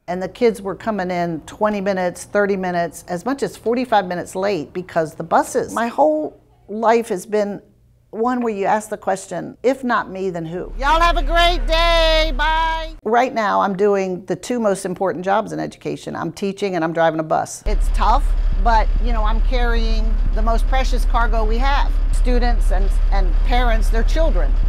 And the kids were coming in 20 minutes, 30 minutes, as much as 45 minutes late because the buses. My whole life has been one where you ask the question, if not me, then who? Y'all have a great day, bye. Right now, I'm doing the two most important jobs in education. I'm teaching and I'm driving a bus. It's tough, but I'm carrying the most precious cargo we have. Students and parents, their children.